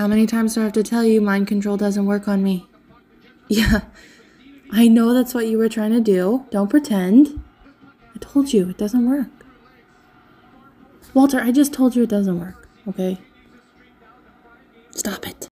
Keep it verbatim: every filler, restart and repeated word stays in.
How many times do I have to tell you mind control doesn't work on me? Yeah, I know that's what you were trying to do. Don't pretend. I told you, it doesn't work. Walter, I just told you it doesn't work, okay? Stop it.